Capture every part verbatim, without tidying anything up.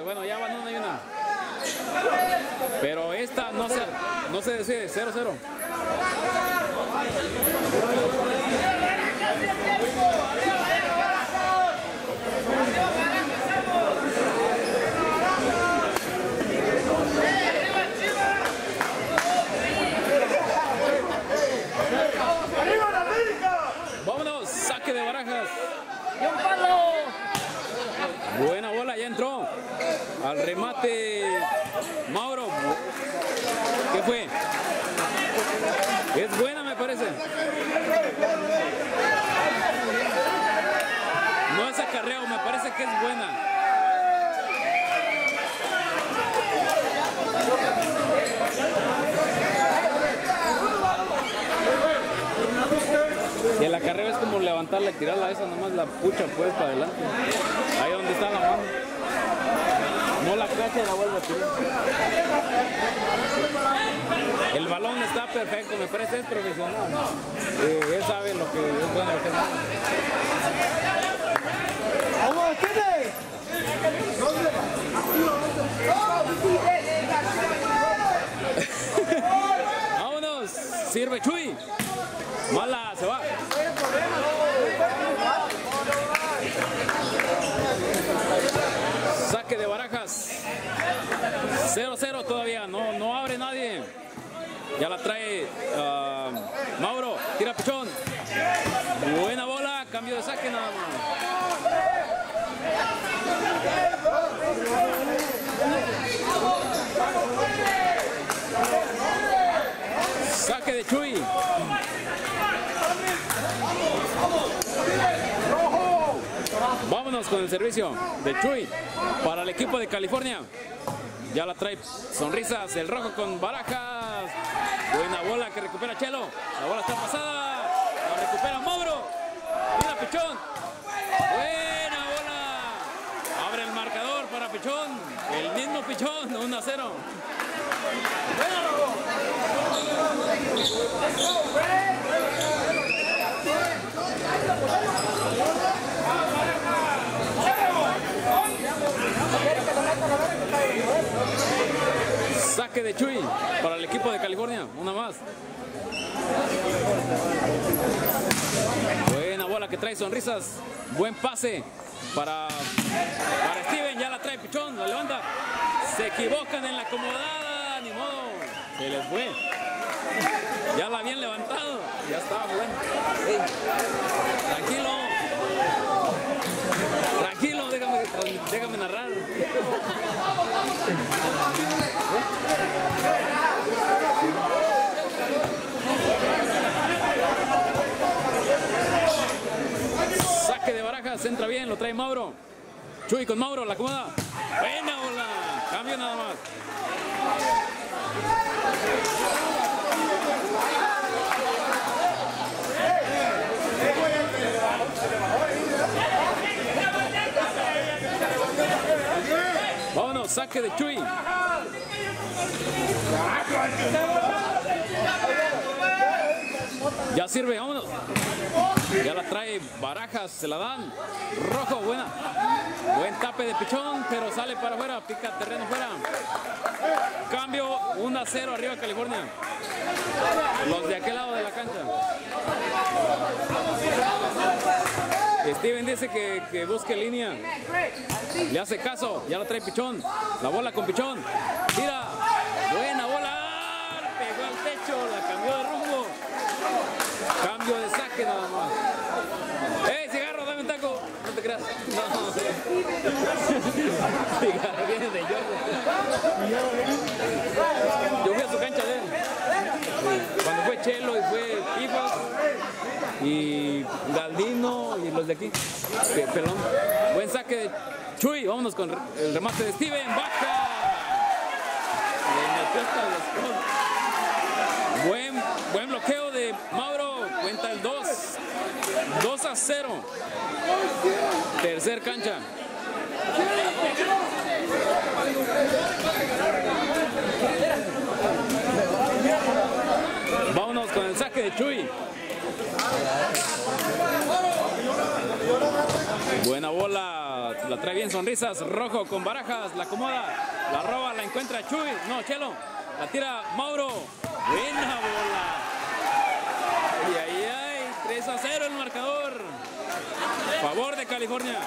Bueno, ya van una y una. Pero esta no se, no se decide, cero cero. Vámonos, saque de Barajas. Buena bola, ya entró. Al remate, Mauro. ¿Qué fue? Es buena, me parece. No es acarreo, me parece que es buena. Y el acarreo es como levantarla y tirarla, esa nomás la pucha pues para adelante. Ahí donde está la mano. No la cacha y la vuelve a tirar. El balón está perfecto, me parece es profesional. Eh, él sabe lo que es bueno hacer. Vámonos, sirve Chuy. Mala, se va. Saque de Barajas. cero cero todavía, no, no abre nadie. Ya la trae uh, Mauro, tira pichón. Buena bola, cambio de saque nada más. Saque de Chuy. Vámonos con el servicio de Chuy para el equipo de California. Ya la trae Sonrisas, el rojo con Barajas. Buena bola que recupera Chelo. La bola está pasada. La recupera Mauro. Mira Pichón. Buena bola. Abre el marcador para Pichón. El mismo Pichón, uno a cero. Saque de Chuy para el equipo de California, una más. Buena bola que trae Sonrisas. Buen pase para, para Steven, ya la trae Pichón, la levanta. Se equivocan en la acomodada, ni modo, se les fue. Ya la habían levantado, ya estaba bueno. Hey, tranquilo. Tranquilo, déjame, déjame narrar. Saque de Barajas, entra bien, lo trae Mauro. Chuy con Mauro, la acomoda. Buena bola, cambio nada más. Vámonos, saque de Chuy. Ya sirve, vámonos. Ya la trae Barajas, se la dan. Rojo, buena. Buen tape de Pichón, pero sale para afuera, pica terreno fuera. Cambio, uno a cero arriba California. Los de aquel lado de la cancha. Steven dice que, que busque línea. Le hace caso, ya la trae Pichón. La bola con Pichón. Tira. Buena bola. Pegó al techo, la cambió de rumbo. Cambio de saque nada más. ¡Ey, cigarro, dame un taco! No te creas. No, no sé. Cigarro viene de Jordan. Yo fui a su cancha de él. Cuando fue Chelo y fue Pifas y Galdino y los de aquí. Pelón. Buen saque de Chuy. Vámonos con el remate de Steven. Baja. Le metió hasta los... Buen, buen bloqueo de Mauro. Cuenta el dos. dos a cero. Tercer cancha. Vámonos con el saque de Chuy. Buena bola. La La trae bien Sonrisas. Rojo con Barajas. La acomoda. La roba. La encuentra Chuy. No, Chelo. La tira Mauro. Buena bola. Y ahí hay tres a cero el marcador. Favor de California.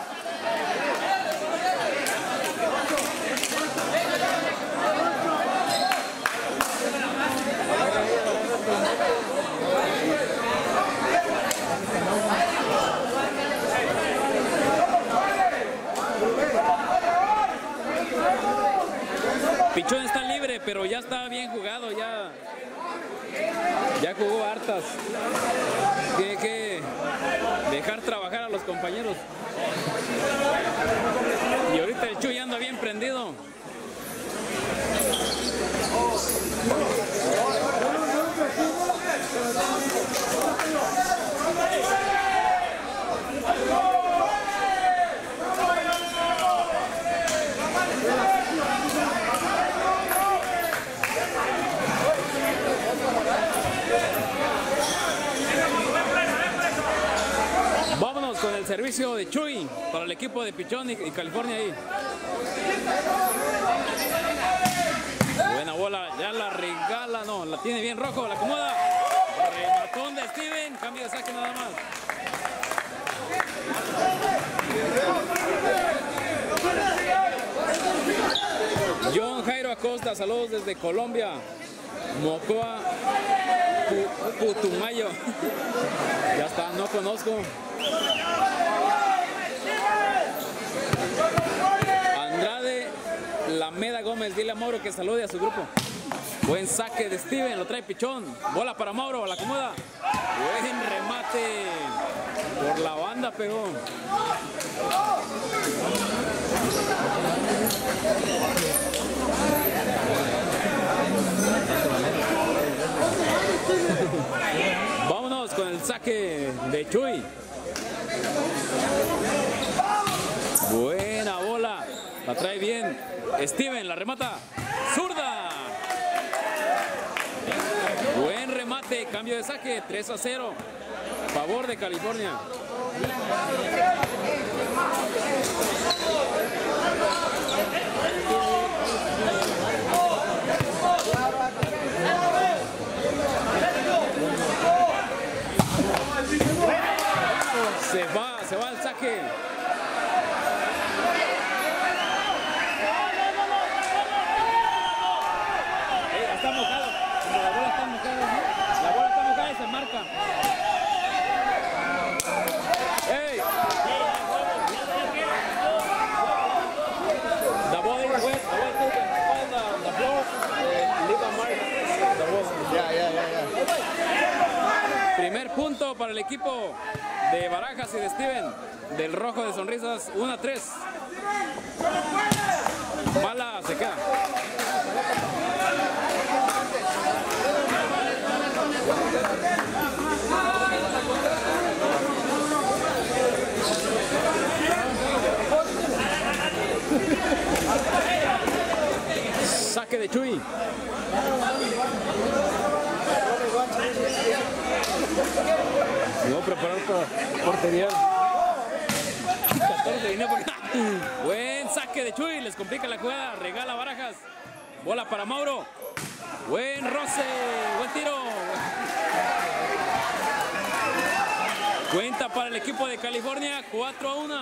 Pichón está libre, pero ya está bien jugado, ya, ya jugó hartas. Tiene que dejar trabajar a los compañeros. Y ahorita el Chuy anda bien prendido. Vámonos con el servicio de Chuy para el equipo de Pichón y, y California ahí. Buena bola, ya la regala, no, la tiene bien Rojo, la acomoda. Rematón de Steven, cambio de saque nada más. John Jairo Acosta, saludos desde Colombia. Mocoa Putumayo. Ya está, no conozco. Andrade Lameda Gómez, dile a Mauro que salude a su grupo. Buen saque de Steven, lo trae Pichón. Bola para Mauro, la acomoda. Buen remate. Por la banda pegó. Vámonos con el saque de Chuy. Buena bola. La trae bien. Steven la remata. Zurda. Buen remate. Cambio de saque. tres a cero. Favor de California. Se va, se va al saque. Eh, está mojado. La bola está mojada, ¿no? La bola está mojada y se marca. Hey. The ball is wet. The ball is on the, the floor. Uh, leave a mark. The ball. Ya, ya, ya, ya. Primer punto para el equipo de Barajas y de Steven, del Rojo de Sonrisas, uno a tres. Mala se queda. Saque de Chuy. Me voy a preparar para portería. Buen saque de Chuy, les complica la jugada, regala Barajas. Bola para Mauro. Buen roce, buen tiro. Cuenta para el equipo de California, cuatro a uno.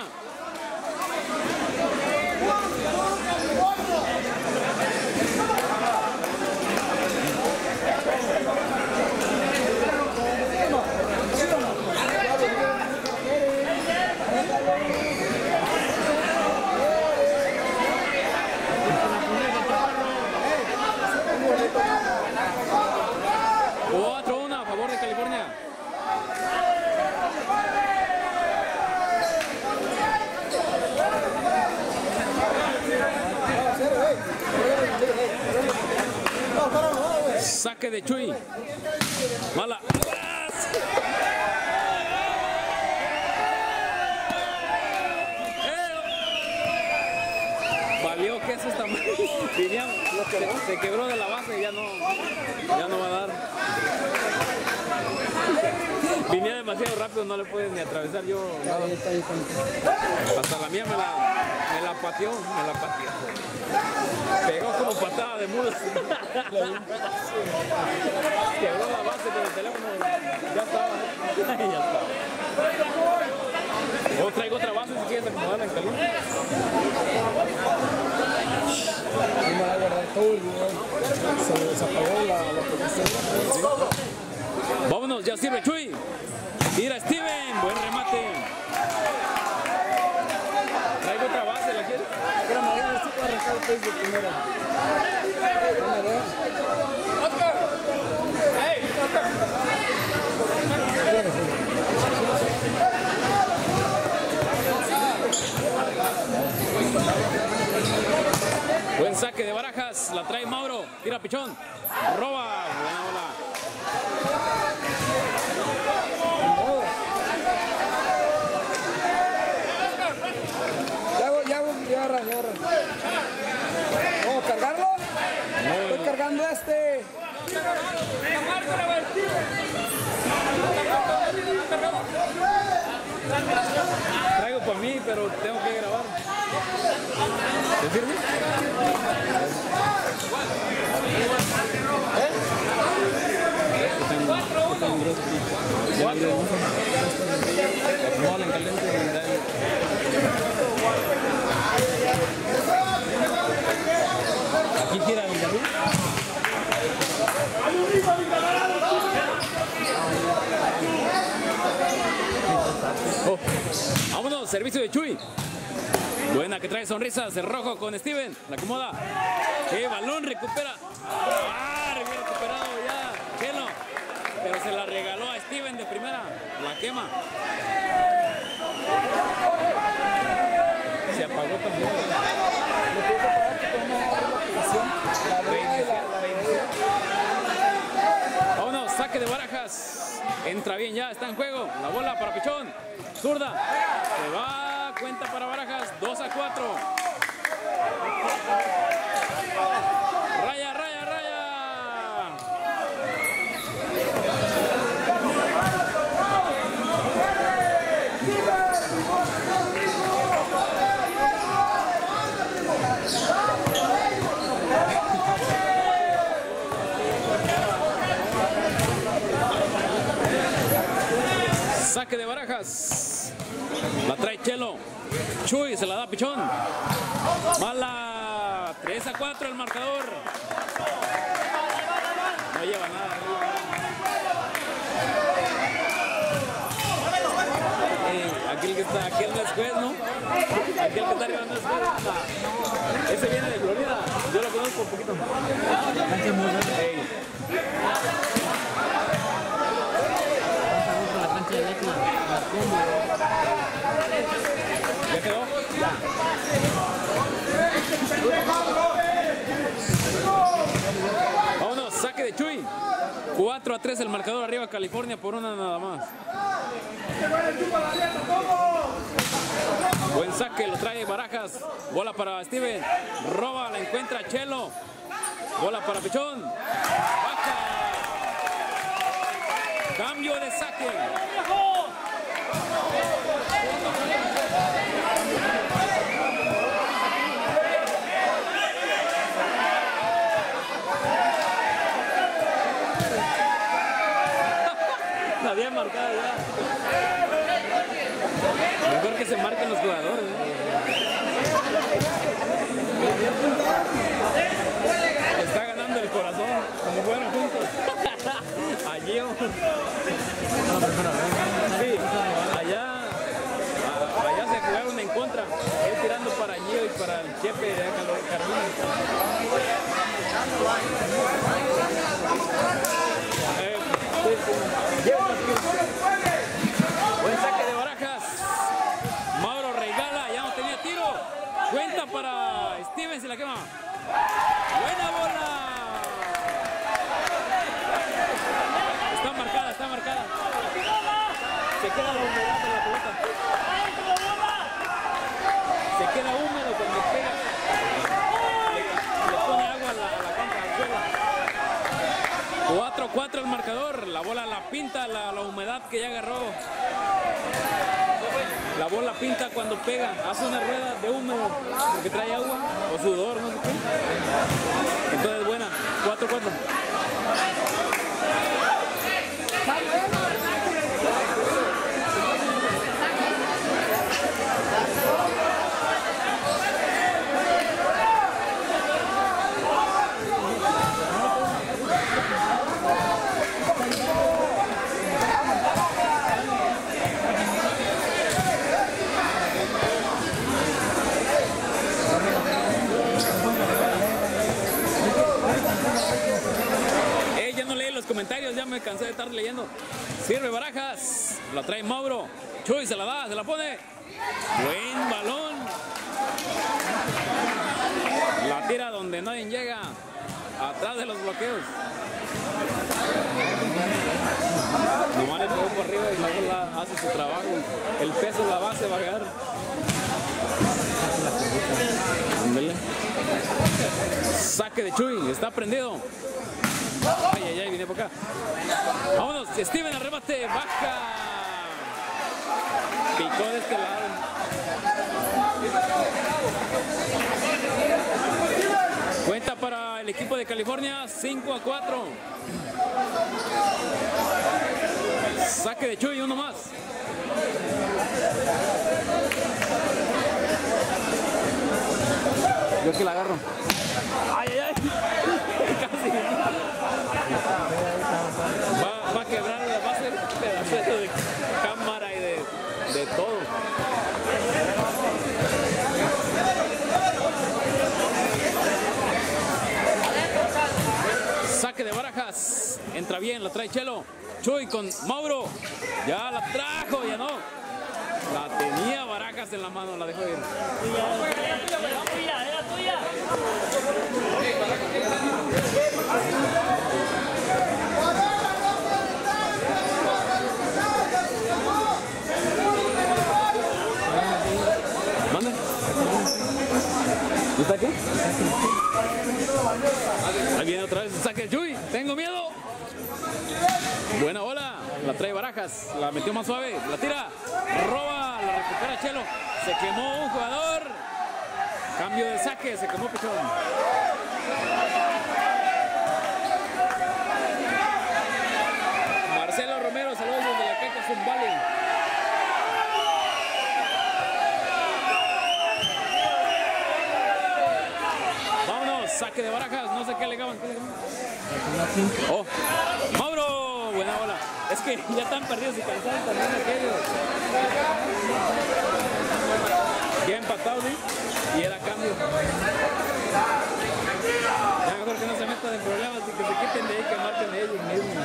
cuatro a uno a favor de California. Saque de Chuy. Mala. Valió que eso está mal. Se, se quebró de la base y ya no, ya no va a dar. Venía demasiado rápido, no le puedes ni atravesar yo. Nada. Hasta la mía me la... Me la pateó, me la pateó. Pegó como patada de mulos. Quebró la base, pero el teléfono ya estaba. Ya estaba. O traigo otra base si quieres acomodarla en caliente. Y me va a guardar todo el video. Se desapagó la, la posición. Vámonos, ya sirve Chuy. Tira Steven, buen remate. Traigo otra base, ¿la quieres? Espérame, ahí estoy para arrancar el pez de primera. ¡Oscar! ¡Hey! ¡Oscar! Buen saque de Barajas, la trae Mauro, tira Pichón, roba, buena bola. Ya, ya, ya, agarra, ya, agarra. ¿Cómo cargarlo? No, Estoy cargando este. traigo para mí, pero tengo que grabar. ¿Te sirve? ¿Eh? Acomodan en caliente y dale. Aquí gira el garú. Oh. Vámonos, servicio de Chuy. Buena que trae sonrisas, el rojo con Steven, la acomoda. ¡Qué balón recupera! ¡Ah! Había recuperado ya Chelo, pero se la regaló a Steven de primera, la quema. Se apagó también. Vámonos, saque de Barajas. Entra bien ya, está en juego. La bola para Pichón. Zurda. Se va, cuenta para Barajas. dos a cuatro. Raya, raya, raya. Saque de Barajas. La trae Chelo. Chuy se la da Pichón. Mala. tres a cuatro el marcador. No lleva nada. Eh, aquel que está, aquel no es juez, ¿no? Aquel que está arriba no es juez. Ese viene de Florida. Yo lo conozco un poquito. Hey. ¿Ya quedó? Ya. Vámonos, saque de Chuy. cuatro a tres el marcador, arriba California por una nada más. Buen saque, lo trae Barajas. Bola para Steven. Roba, la encuentra Chelo. Bola para Pichón. Baja. Cambio de saque. La había marcado ya. Mejor que se marquen los jugadores, ¿eh? Está ganando el corazón, como fueron juntos. Allí, sí, allá, allá se jugaron en contra. Él tirando para Gio y para el Chepe de Carolina. Eh, Buen saque de Barajas. Mauro regala, ya no tenía tiro. Cuenta para Steven, se la quema. Buena bola. Está marcada, está marcada. Se queda la humedad de la pelota. Se queda húmedo cuando pega. Le, le pone agua a la, a la cancha, al suelo. cuatro a cuatro el marcador. La bola la pinta, la, la humedad que ya agarró. La bola pinta cuando pega, hace una rueda de húmedo porque trae agua o sudor, no sé qué. Entonces buena, cuatro cuatro. Eh, ya no leí los comentarios, ya me cansé de estar leyendo. Sirve Barajas, la trae Mauro. Chuy se la da, se la pone. Buen balón. La tira donde nadie llega. Atrás de los bloqueos. Nomás le pegó por arriba y la bola hace su trabajo. El peso de la base va a llegar. Ándale. Saque de Chuy, está prendido. Ay, ay, ay, viene por acá. Vámonos, Steven al remate, baja. Picó de este lado. Cuenta para el equipo de California, cinco a cuatro. Saque de Chuy, uno más. Yo que la agarro. Ay, ay, ay. Casi. Va, va a quebrar, va a ser un pedacito de cámara y de, de todo. Saque de Barajas. Entra bien, la trae Chelo. Chuy con Mauro. Ya la trajo, ya no. La tenía Barajas en la mano, la dejó ir. Era tuya, era tuya. ¿Mande? ¿Y está aquí? Ahí viene otra vez el saque de Chuy. Tengo miedo. Buena bola. La trae Barajas. La metió más suave. La tira. Roba. La recupera Chelo. Se quemó un jugador. Cambio de saque. Se quemó Pichón. Marcelo Romero. Saludos desde la cancha Zumbali. Vámonos. Saque de Barajas. No sé qué alegaban. ¿Qué alegaban? Oh. Mauro. Buena bola. Es que ya están perdidos y cansados también aquellos. Ya empatados, ¿sí? Y era cambio. Ya mejor que no se metan en problemas y que se quiten de ahí, que marquen ellos mismos.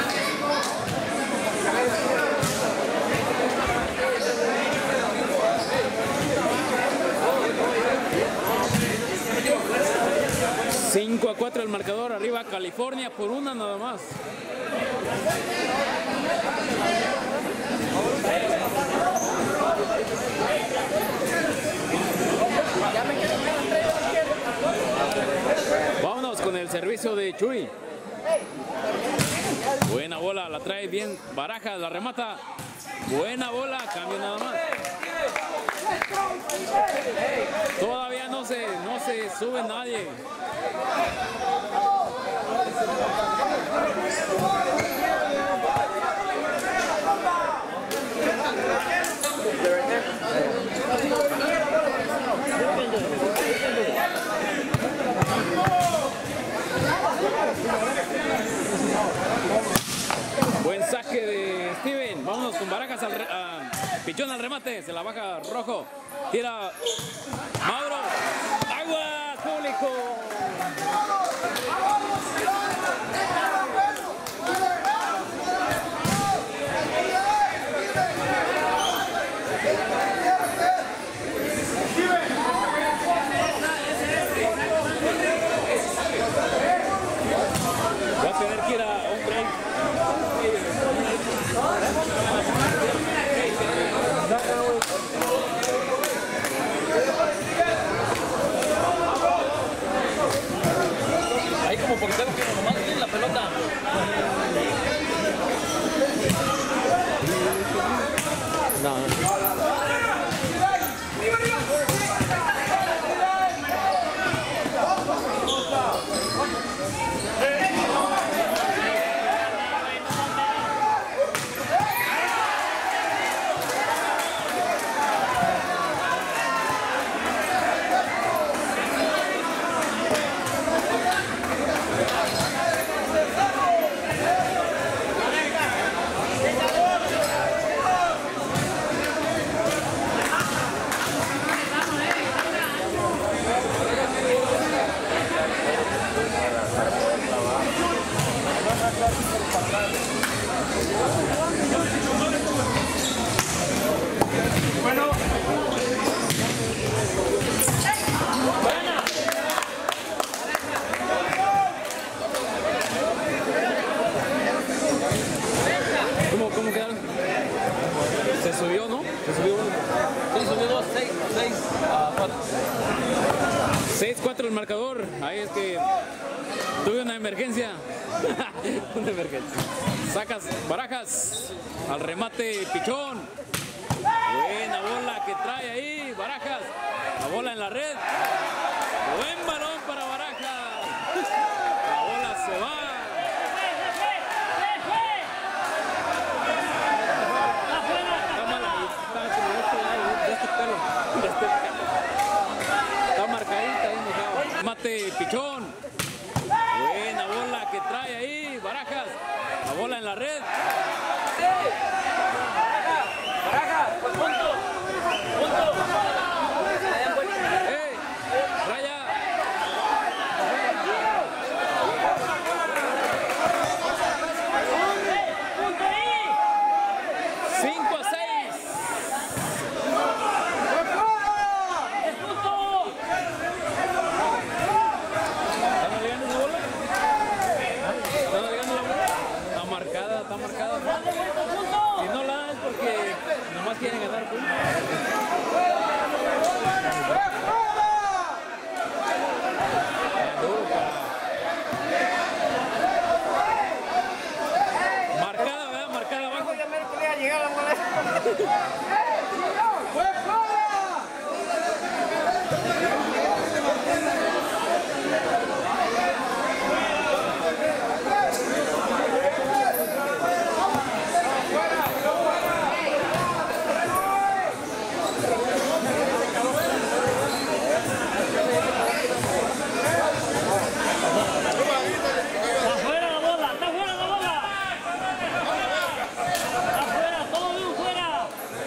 cinco a cuatro el marcador, arriba California por una nada más. Vámonos con el servicio de Chuy. Buena bola, la trae bien Barajas, la remata. Buena bola, cambio nada más. Todavía no se, no se sube nadie. Buen saque de Steven. Vámonos con Barajas al re, a Pichón al remate. Se la baja Rojo. Tira Mauro. ¡Agua, público! Va a tener que ir a un break. Ahí como porque tengo que nomás tiene la pelota. el marcador. Ahí es que tuve una emergencia. Una emergencia. Sacas Barajas al remate Pichón. Buena bola que trae ahí Barajas. La bola en la red. Buen balón para Barajas. La bola se va. Está marcadita ahí, mate Pichón. Buena bola que trae ahí Barajas. La bola en la red. Barajas, pues punto. Punto. ¡Ey! ¡Raya! Punto ahí. cinco a seis. Es punto. ¿Están alegando esa bola? ¿Están alegando la bola? Está marcada, está marcada. Dale vuelta, punto. Si no la dan es porque nomás quieren ganar puntos. Marcada, ¿verdad? Marcada abajo. Está fuera la bola, está fuera la bola. Está fuera, todo bien fuera.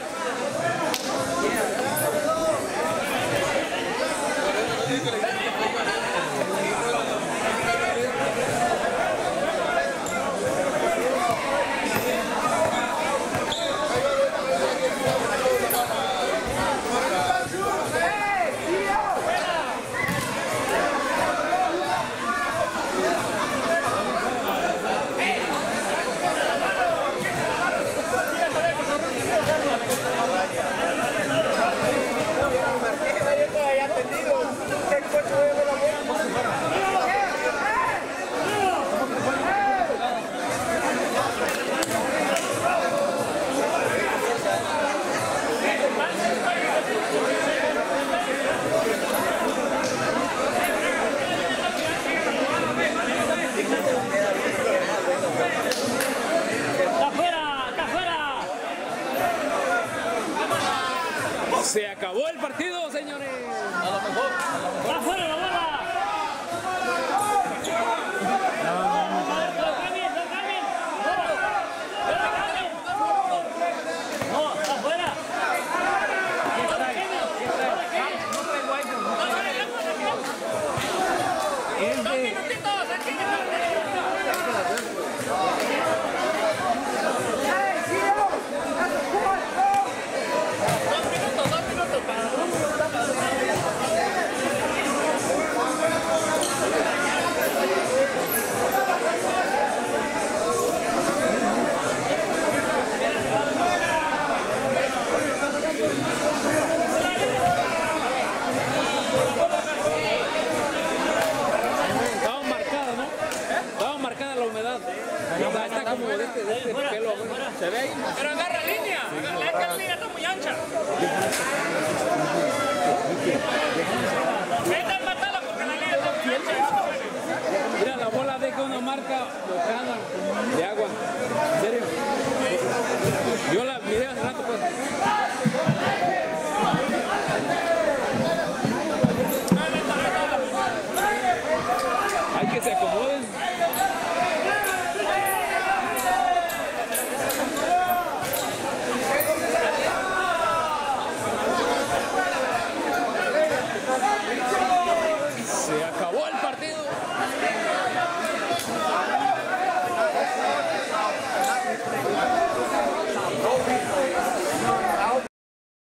Está fuera, está fuera. Se acabó el partido, señores. Está fuera la bola. No cambien, no cambien. No cambien. No, está fuera. No la cambien, no la cambien. Dos minutitos, aquí Estaba marcada, ¿no? Estaba marcada la humedad. Está, está como de este, de este pelo. ¿Se ve ahí? Pero agarra línea. La línea está muy ancha.